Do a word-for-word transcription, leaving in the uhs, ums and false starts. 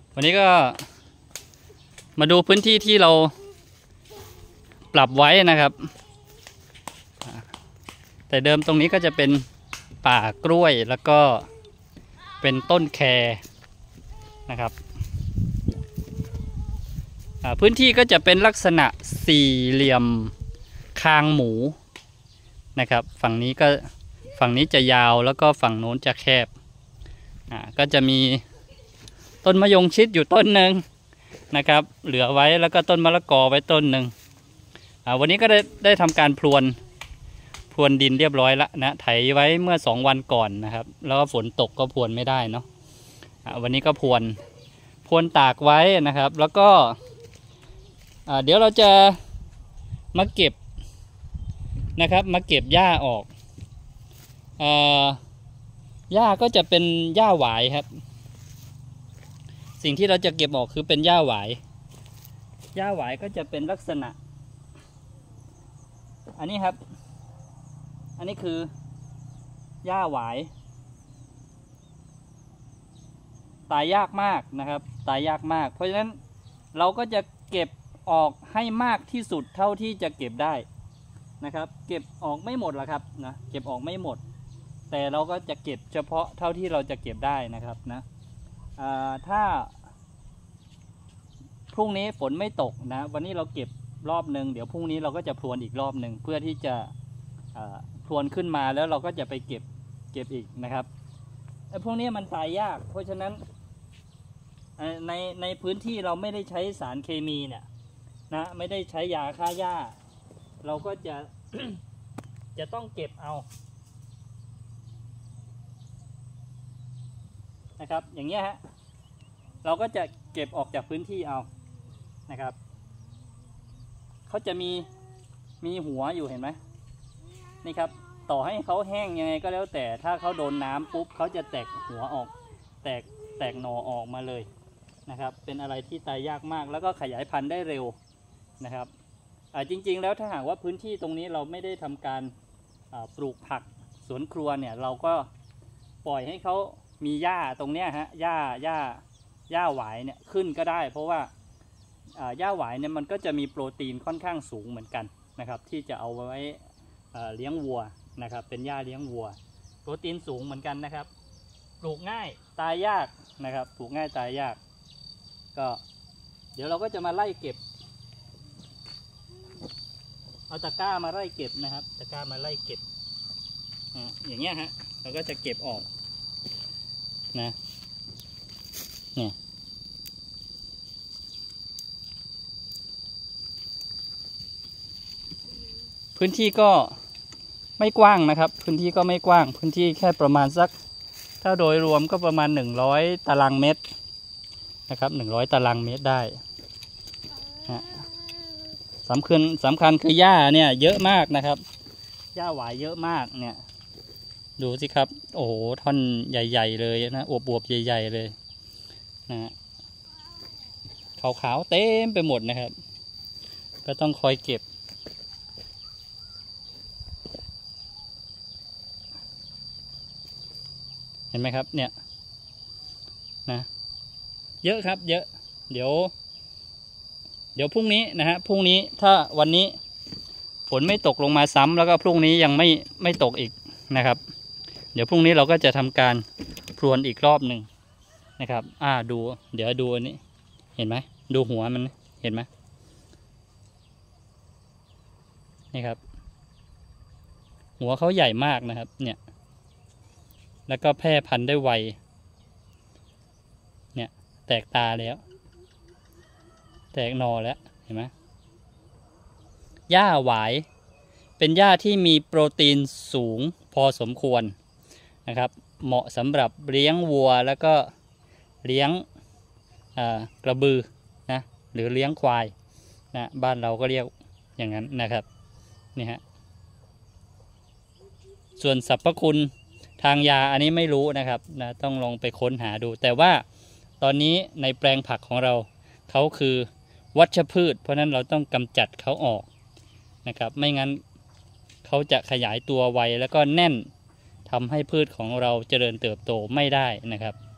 วันนี้ก็มาดูพื้นที่ที่เราปรับไว้นะครับแต่เดิมตรงนี้ก็จะเป็นป่ากล้วยแล้วก็เป็นต้นแคนะครับพื้นที่ก็จะเป็นลักษณะสี่เหลี่ยมคางหมูนะครับฝั่งนี้ก็ฝั่งนี้จะยาวแล้วก็ฝั่งโน้นจะแคบอ่าก็จะมีต้นมะยงชิดอยู่ต้นหนึ่งนะครับเหลือไว้แล้วก็ต้นมะละกอไว้ต้นหนึ่งอ่าวันนี้ก็ได้ได้ทำการพรวนพรวนดินเรียบร้อยแล้วนะไถไว้เมื่อสองวันก่อนนะครับแล้วก็ฝนตกก็พรวนไม่ได้เนาะอ่าวันนี้ก็พรวนพรวนตากไว้นะครับแล้วก็อ่าเดี๋ยวเราจะมาเก็บนะครับมาเก็บหญ้าออกอ่าหญ้าก็จะเป็นหญ้าหวายครับสิ่งที่เราจะเก็บออกคือเป็นหญ้าหวายหญ้าหวายก็จะเป็นลักษณะอันนี้ครับอันนี้คือหญ้าหวายตายยากมากนะครับตายยากมากเพราะฉะนั้นเราก็จะเก็บออกให้มากที่สุดเท่าที่จะเก็บได้นะครับเก็บออกไม่หมดหรอกครับนะเก็บออกไม่หมดแต่เราก็จะเก็บเฉพาะเท่าที่เราจะเก็บได้นะครับนะถ้าพรุ่งนี้ฝนไม่ตกนะวันนี้เราเก็บรอบหนึ่งเดี๋ยวพรุ่งนี้เราก็จะพรวนอีกรอบหนึ่งเพื่อที่จะพรวนขึ้นมาแล้วเราก็จะไปเก็บเก็บอีกนะครับไอ้พวกนี้มันตายยากเพราะฉะนั้นในในพื้นที่เราไม่ได้ใช้สารเคมีเนี่ยนะไม่ได้ใช้ยาฆ่าหญ้าเราก็จะ จะต้องเก็บเอานะครับอย่างเงี้ยฮะเราก็จะเก็บออกจากพื้นที่เอานะครับเขาจะมีมีหัวอยู่เห็นไหมนี่ครับต่อให้เขาแห้งยังไงก็แล้วแต่ถ้าเขาโดนน้ำปุ๊บเขาจะแตกหัวออกแตกแตกหน่อออกมาเลยนะครับเป็นอะไรที่ตายยากมากแล้วก็ขยายพันธุ์ได้เร็วนะครับจริงๆแล้วถ้าหากว่าพื้นที่ตรงนี้เราไม่ได้ทำการปลูกผักสวนครัวเนี่ยเราก็ปล่อยให้เขามีหญ้าตรงเนี้ยฮะหญ้าหญ้าหญ้าหวายเนี่ยขึ้นก็ได้เพราะว่าหญ้าหวายเนี่ยมันก็จะมีโปรตีนค่อนข้างสูงเหมือนกันนะครับที่จะเอาไว้เลี้ยงวัวนะครับเป็นหญ้าเลี้ยงวัวโปรตีนสูงเหมือนกันนะครับปลูกง่ายตายยากนะครับปลูกง่ายตายยากก็เดี๋ยวเราก็จะมาไล่เก็บเอาตะกร้ามาไล่เก็บนะครับตะกร้ามาไล่เก็บอย่างเงี้ยฮะเราก็จะเก็บออกนะเนี่ยพื้นที่ก็ไม่กว้างนะครับพื้นที่ก็ไม่กว้างพื้นที่แค่ประมาณสักถ้าโดยรวมก็ประมาณหนึ่งร้อยตารางเมตรนะครับหนึ่งร้อยตารางเมตรได้นะสำคัญสำคัญคือหญ้าเนี่ยเยอะมากนะครับหญ้าหวายเยอะมากเนี่ยดูสิครับโอ้โหท่อนใหญ่ๆเลยนะอวบๆใหญ่ๆเลยนะขาวๆเต็มไปหมดนะครับก็ต้องคอยเก็บเห็นไหมครับเนี่ยนะเยอะครับเยอะเดี๋ยวเดี๋ยวพรุ่งนี้นะฮะพรุ่งนี้ถ้าวันนี้ฝนไม่ตกลงมาซ้ำแล้วก็พรุ่งนี้ยังไม่ไม่ตกอีกนะครับเดี๋ยวพรุ่งนี้เราก็จะทำการพรวนอีกรอบหนึ่งนะครับอ่าดูเดี๋ยวดูอันนี้เห็นไหมดูหัวมันเห็นไหมนี่ครับหัวเขาใหญ่มากนะครับเนี่ยแล้วก็แพร่พันธุ์ได้ไวเนี่ยแตกตาแล้วแตกหน่อแล้วเห็นไหมหญ้าหวายเป็นหญ้าที่มีโปรตีนสูงพอสมควรนะครับเหมาะสำหรับเลี้ยงวัวแล้วก็เลี้ยงกระบือนะหรือเลี้ยงควายนะบ้านเราก็เรียกอย่างนั้นนะครับนี่ฮะส่วนสรรพคุณทางยาอันนี้ไม่รู้นะครับนะต้องลองไปค้นหาดูแต่ว่าตอนนี้ในแปลงผักของเราเขาคือวัชพืชเพราะนั้นเราต้องกำจัดเขาออกนะครับไม่งั้นเขาจะขยายตัวไวแล้วก็แน่นทำให้พืชของเราเจริญเติบโตไม่ได้นะครับ